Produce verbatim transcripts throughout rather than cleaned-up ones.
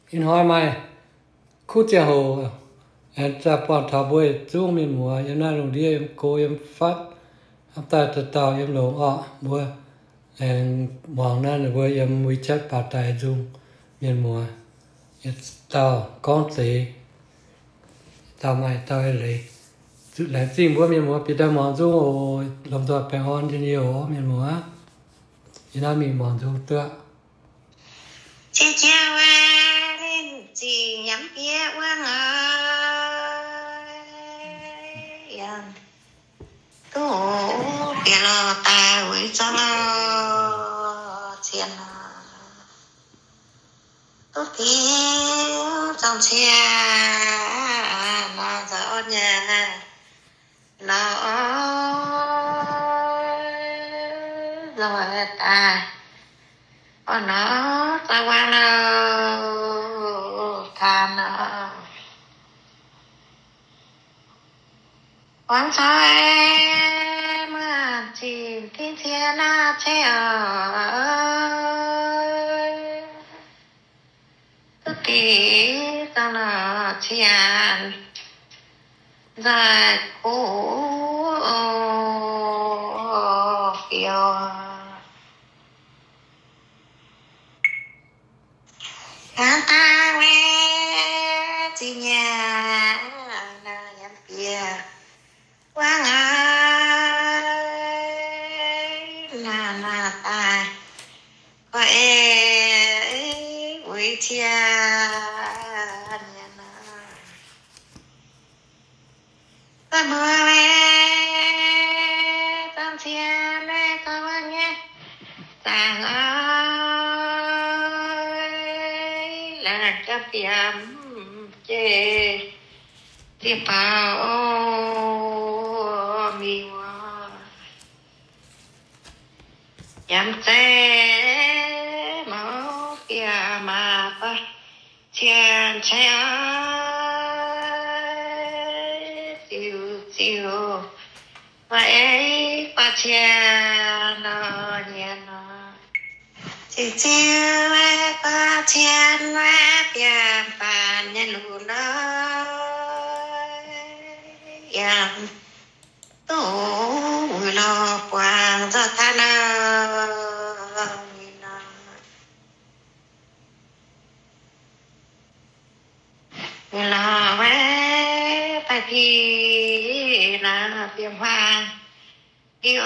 in hỏi mai khu chia hồ anh ta bọn thảo bơi chung mình mùa em na lồng đi em cô em phát hấp ta tự tạo em lồng ọ mùa em mong na là bơi em mới chết bà tài chung mình mùa em tao con gì tao mai tao lấy lại xin bữa mình mùa bị ta mong chung ồ làm cho bé hòn cho nhiều mình mùa thì na mình mong chung tựa chị chào anh chị nhắm kia quang ơi tu kia lo ta với cho lo tiền tu tiếng trong xe mà giờ nhà nó rồi ta ở nó ta qua nó than nó quán sao em chỉ thiên thiên na che ơi tất kỳ ta là chian dài cũ kiểu tháng ta nghe chị nhà là nhắm kia quang ơi là là tài có ê quý thiên ta mưa mẹ tâm thiên mẹ có anh nhé tàng ơi là chấp tiệm chê tiệm bao mi hoa nhắm chê máu kia mà có chèn chè chiều chiều vậy ba chèn nó nhẹ nó chiều chiều ba chèn ba bia ba nhân luôn đó yang tu lo quang cho ta na là vé ta khi là tiệm hoa yêu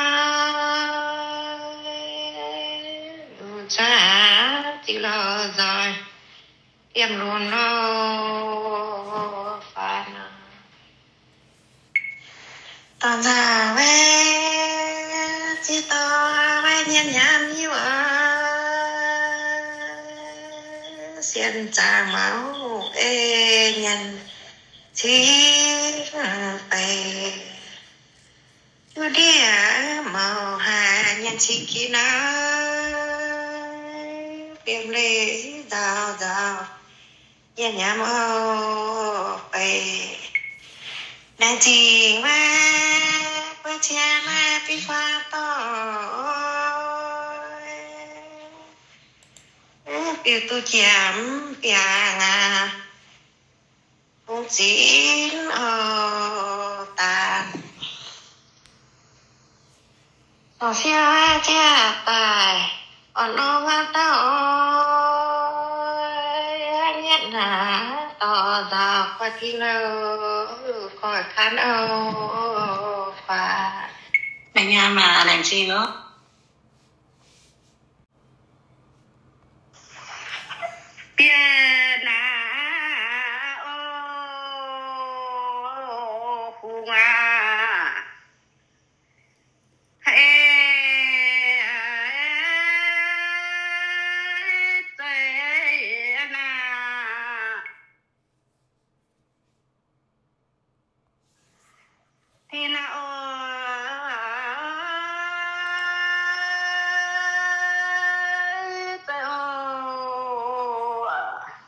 ơi cha chỉ lo rồi tiệm luôn nó phản tao ra vé chỉ tao vé nhân nhảm yêu xiên trà máu ê nhân chỉ về chú đĩa màu hà nhân chỉ kia nó tiệm lệ đào đào nhân nhà màu về nàng chỉ mà qua cha mà bị hoa to biểu tôi chém bia ngà cũng chỉ ở tàn ở phía cha tài ở nó ngang tao nhất là tỏ ra qua khi lâu khỏi khán âu và anh em mà làm gì nữa bia na ô phù nga hay tê na thì na ô tê ô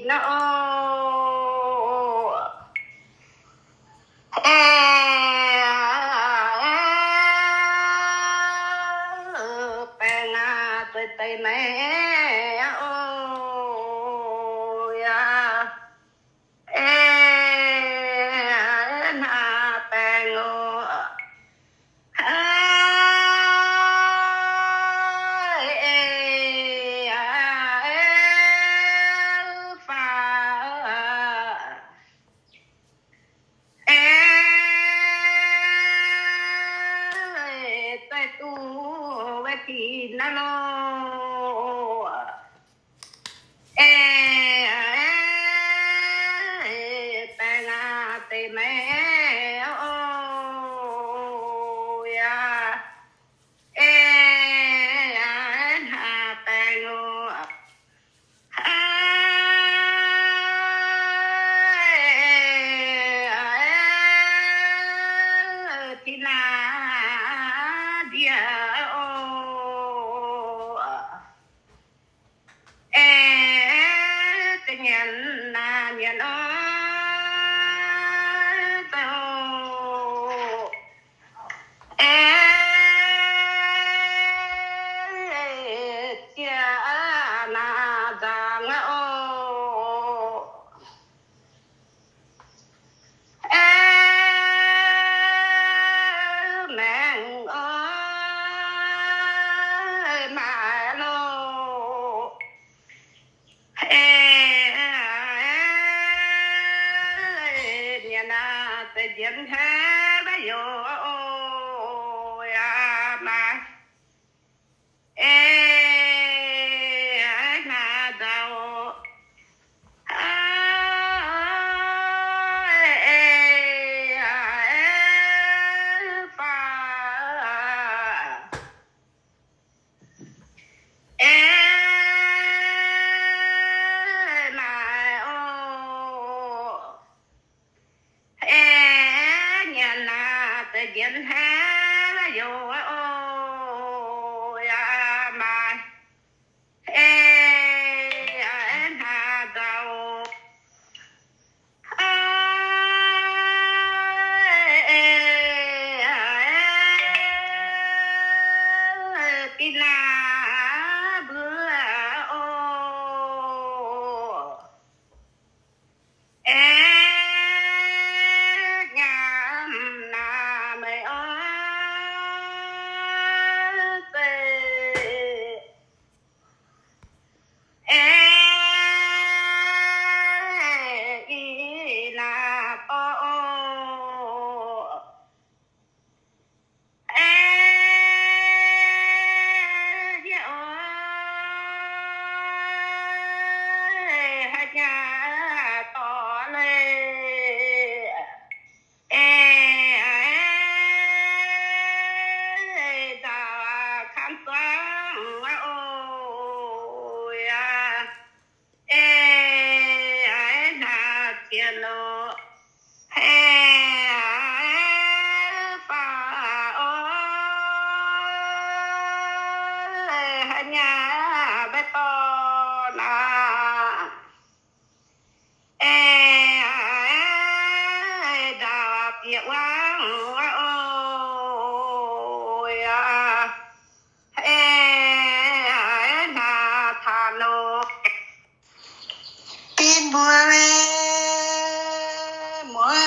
nó bè na tây tây mẹ ôi à ê na bè ngô nó lo ê bè na tây mẹ ôi à ê na bè ngô thì là dia nhận là nhận ơi tao ê cha na giang ô ê mẹ ơi mà lô ê tự nhiên thế bây giờ ôi à mà ê na đâu ê pha ê mà ô tự nhiên thế bây giờ ôi à mà ê na đâu tí là bữa ô ê Hello. Nhà bé to là ê đào tiệc quá ôi à ê na thà lô tin bùa mẹ mua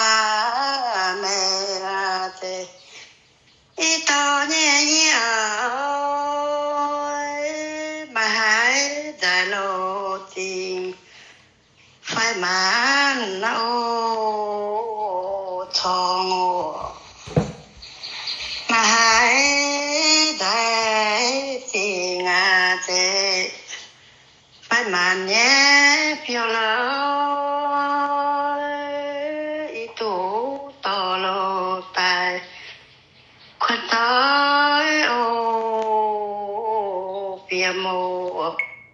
mẹ ra thế ít to nhẹ nhẹ phải mà nó thong mà hai đại thì ngà thế phải mà nhé phiêu lâu ít tủ to lô bài khuất tới ô phía mô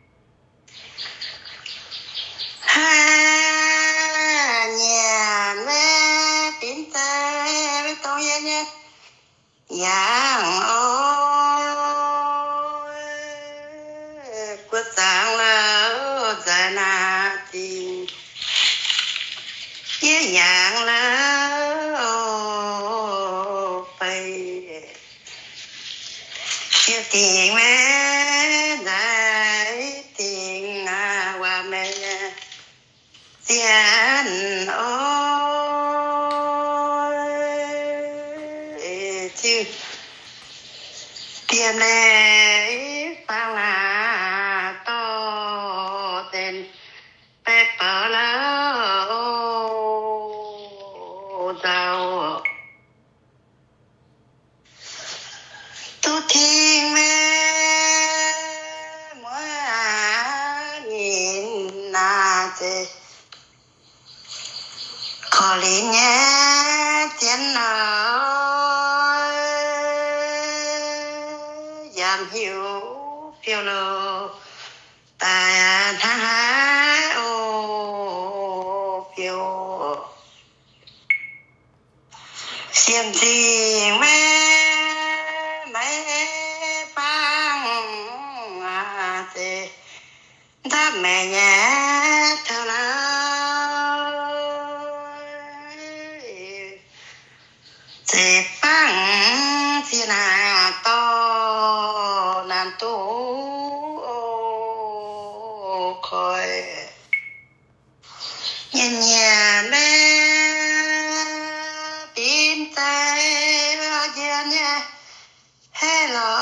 nhà mẹ tin tay với tôi nhé nhé giang ôi quất sáng là dài nà thì อย่างแล้วไปเชื่อติงแม่ได้ติงว่าแม่เสียนโอ้ชื่อเตรียมเลยฟังลาต่อเต้นไปเปิดแล้วเจ้าตุทิ้งแม่เมื่อยินนาเจขอลิ้นแย่เทียนหน่อยยามหิวเพียวโลแต่ถ้าหาโอเพียวเสียงจริงแม่ไม่ฟังอาเจถ้าแม่แย่เธอเลยเจ็บฟังที่หน้าต่อนานตู้คอยเงียบเงียบแม่ปีนใจเย็นเนี่ยให้รอ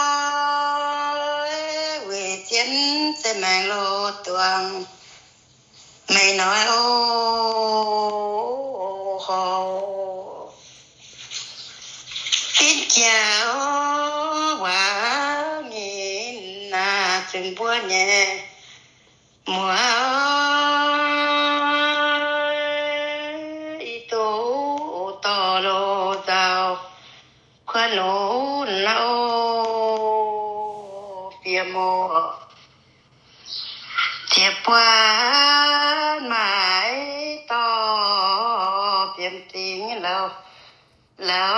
เวทเย็นจะแมงโลตัวงไม่น้อยโอ้โหคิดเกี่ยวว่ามีน่าจึงบัวแย่มัวอีโตต่อโลเจ้าขวัญโนนาโอเปียโมเจ็บปวดหมายต่อเปียมติงแล้วแล้ว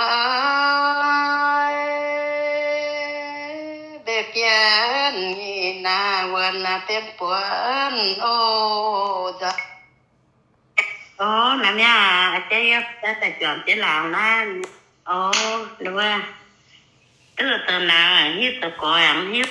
เบียนนาวันนาเปียมปวนโอ้จ้ะโอ้นั่นเนี่ยเจ๊ยับจะแต่จอมเจ๊หลางนั่นโอ้หรือว่าตัวตัวนาฮิตตัวก้อยอ่ะฮิต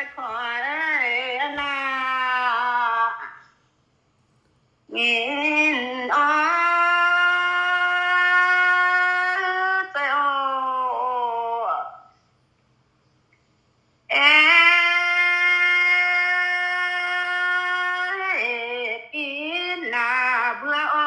khỏi na nghìn ó tây ô ê kín là bữa ô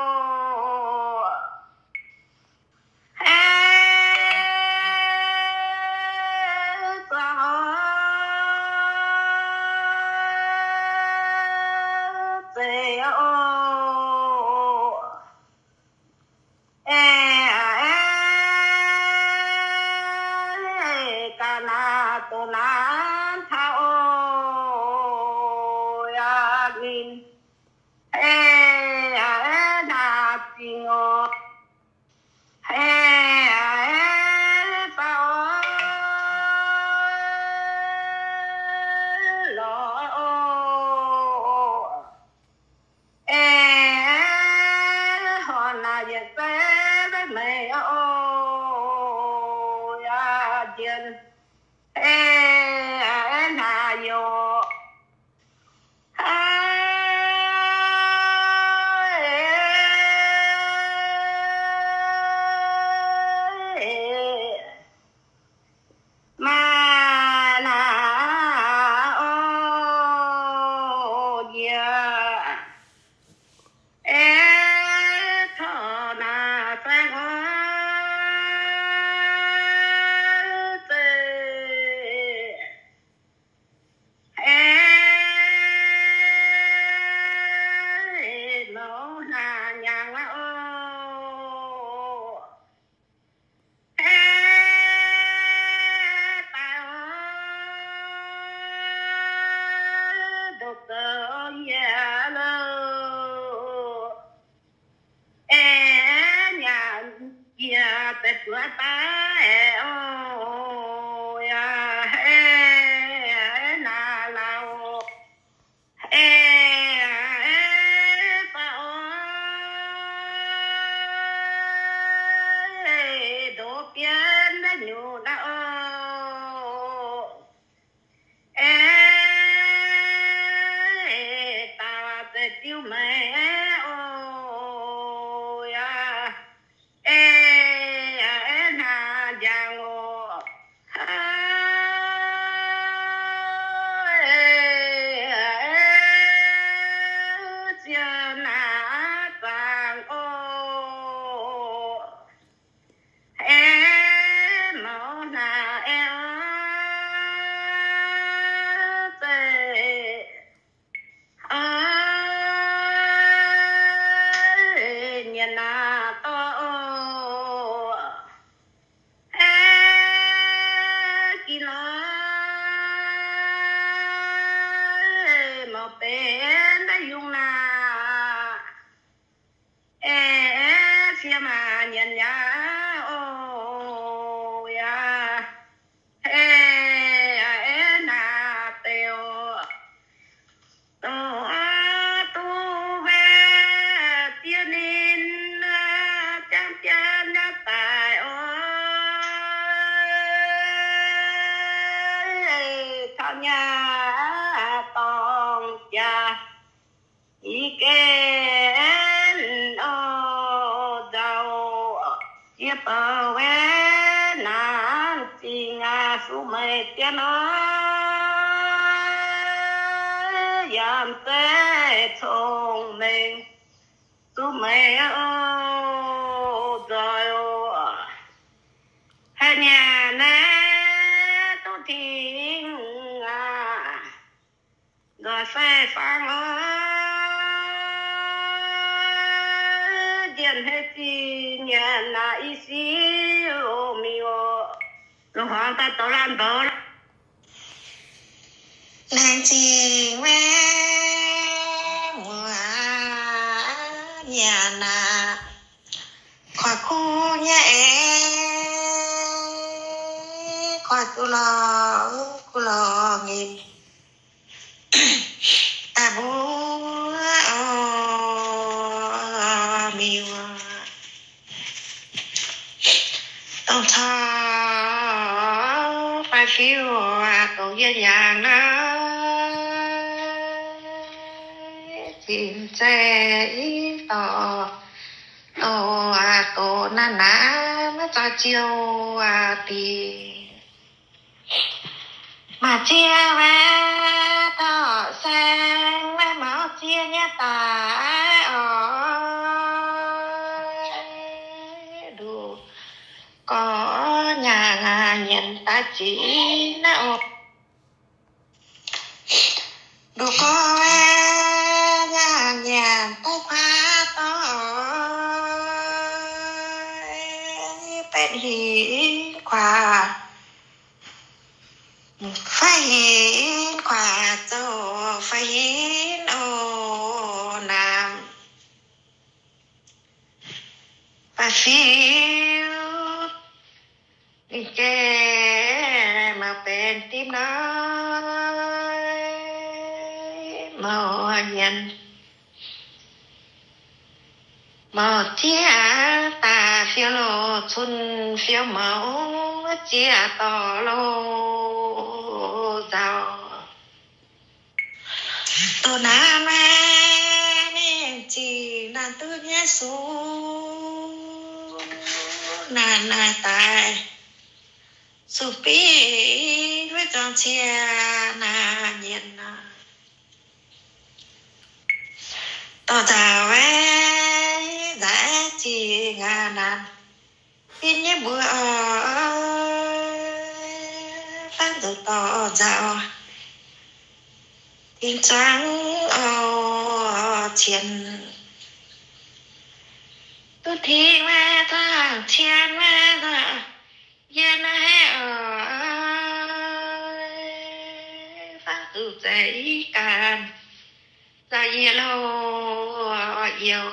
nàng chị quê mùa nhà nà khỏi khu nhà khỏi cu lo cu lo nghìn à bố miêu tông thao phải phiêu tổ yên nhàng đó chim xe tỏ tổ tổ na ná nó cho chiều thì mà chia ra tỏ sang với máu chia nhé ta đủ có nhà nhận ta chỉ nào đủ có nhà nhà ta khá to bên hí quả phải hiến quả tổ phải hiến ô nam và phiêu đi kê mà bên tim nói màu nhận màu chia ta phiêu lô xuân phiêu mẫu chia tỏ lô giàu tổ nam nên chỉ là tư nhé số nà nà tài su pi với con chia nà nhiên nà tỏ giàu ấy đã chỉ ngà nàn tin nhé bữa phát được tỏ giàu tin trắng ở chiến tôi thi mà ta chiến mà ta yên hay ở phát từ giấy càn ra yêu yêu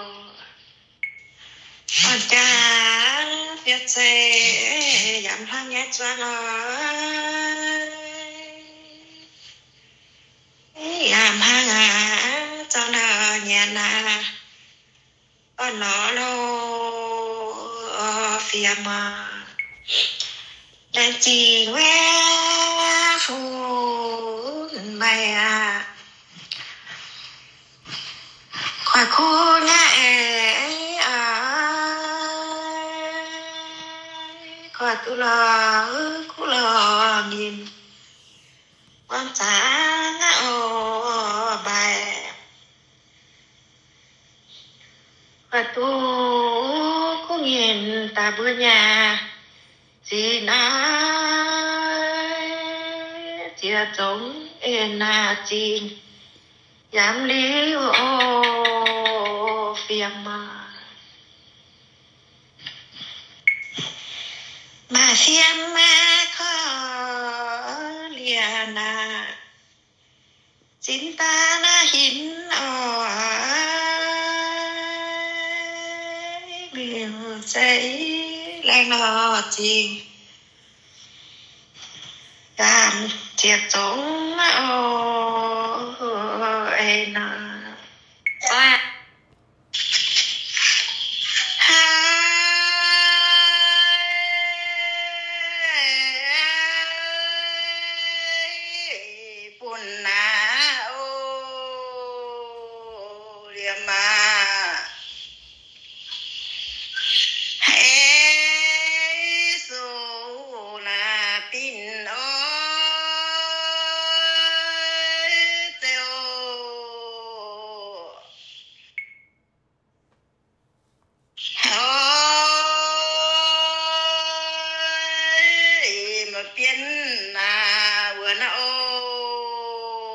con cha biết sẽ giảm thang nhé cho nó giảm thang à cho nó nhà na con nó lô phía mà lên chỉ nghe phù mày à khỏi khu nhà ấy à khỏi tu lò khu lò nhìn quan sát ngạo bài khỏi tu cũng nhìn ta bữa nhà chỉ nói chia trống em là chín dám lý ô phiền mà mà phiền mà khó liền à chính ta là hình ở miệng giấy lên lò chìm cảm chiếc trống ô ê nà à. Buồn nà ô liềm mà hey dù là tin ơi tiêu ơi mà biến là vừa nào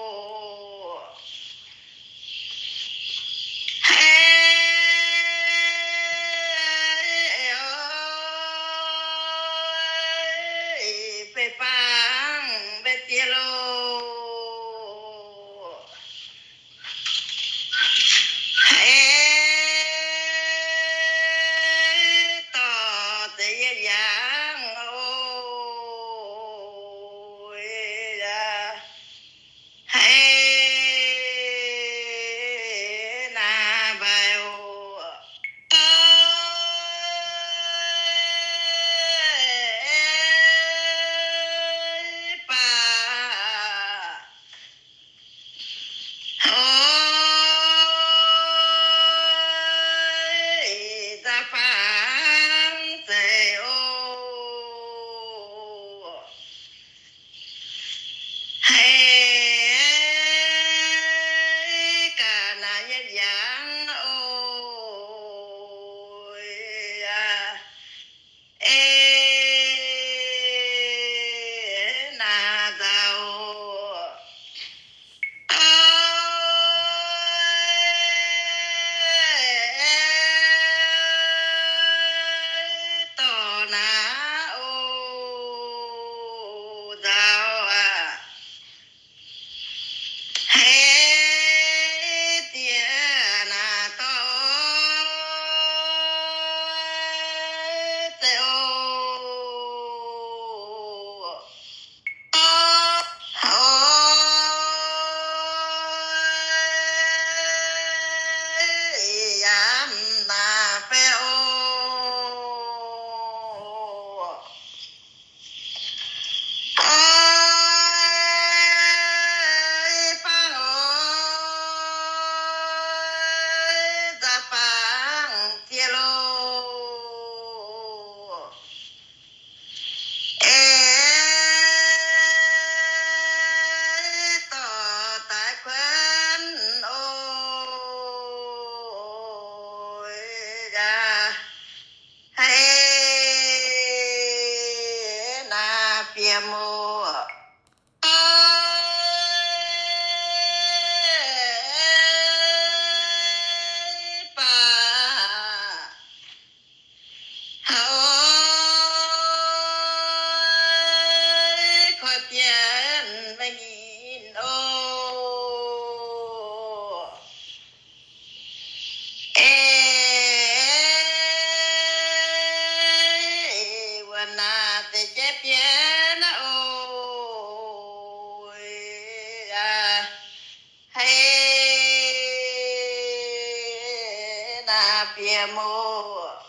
phía mô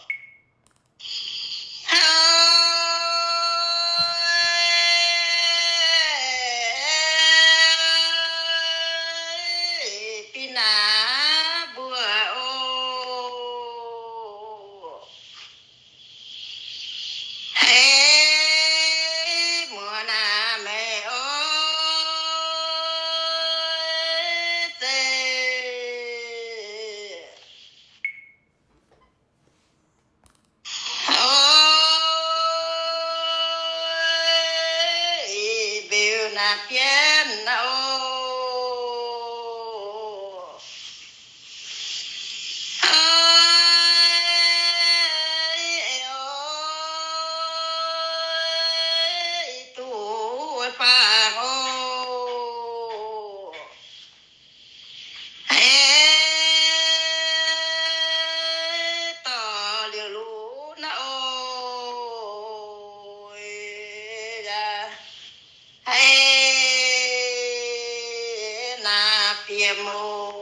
pina bùa ô hey mùa na mẹ ơi tê ôi biểu na piên ô ôi ôi tuổi phàng ô ê tỏ liều lũ na ôi ra hay na phía mô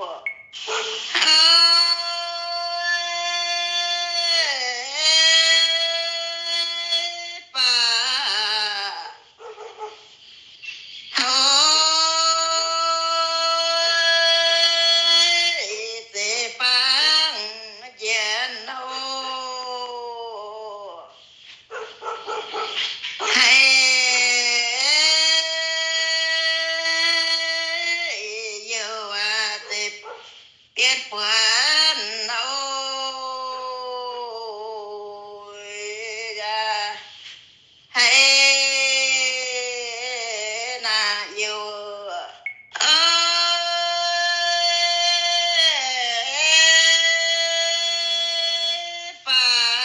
pa te pang yen ô hay yêu à te biết quên ôi ra hay na yêu ơi pa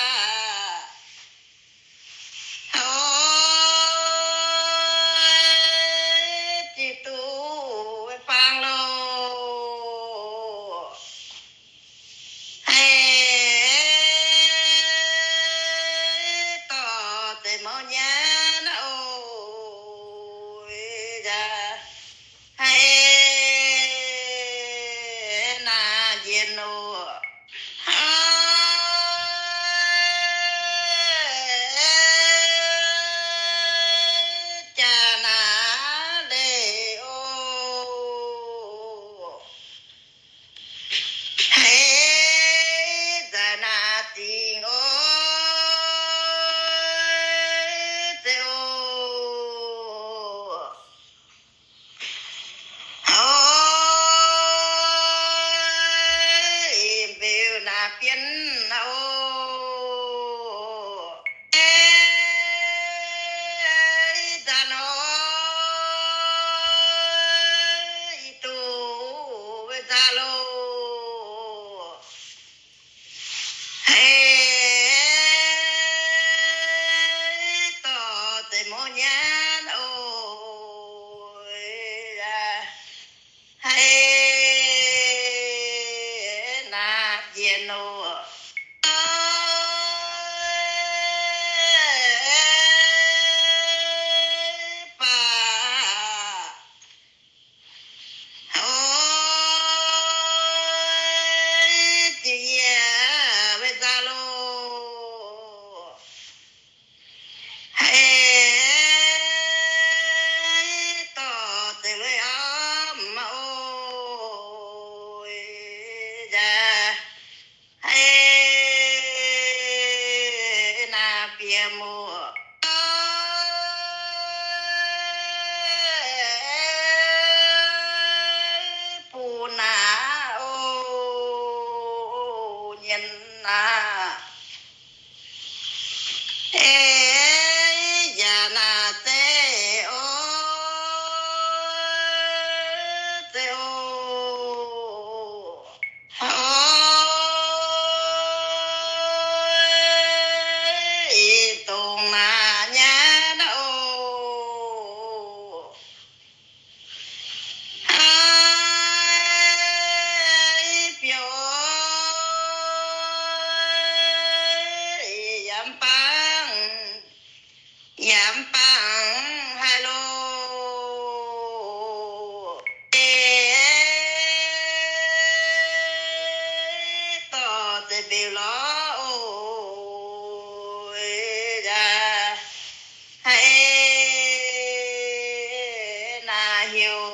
ôi chị tu phang lô hay tỏ te mò nhá ôi ra nhiều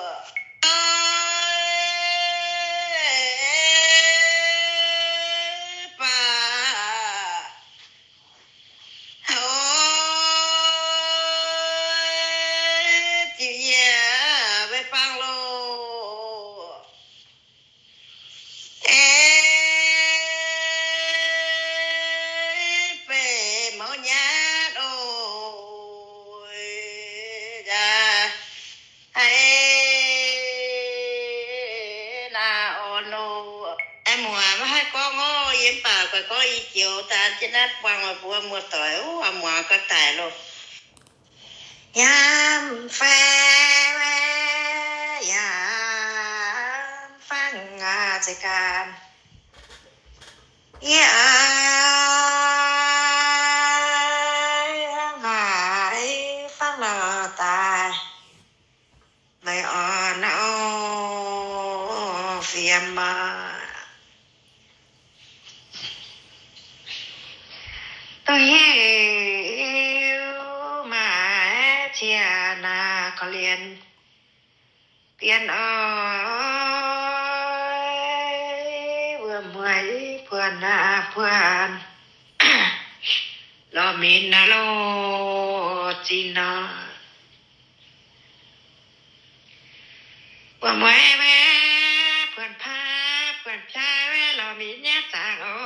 có ý chiều ta chỉ nát quăng mà bùa mua tỏi ú à mua có tài luôn yam pha yam phang à chỉ can yam ngài phang lờ tài mày ở nào phiền mà tôi hiểu mà chia na có liền tiền ơi vừa mới vừa na vừa lo mình na lo chi na vừa mới vừa phá vừa phá lo mình nhát sang